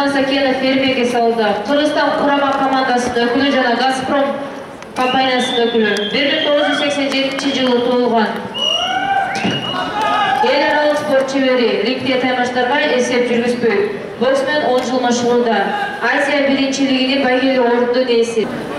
Сакенов Эрбек эсалды. Кыргызстан курама командасынын өкүлү жана Газпром компаниясынын өкүлү. 1987-жылы туулган. Эл аралык спорт чебери рингде таймаштарга эсеп жүргүзбөй. Боксмен 10 жыл машыгууда. Азия биринчилигинин байгелүү ордун ээси.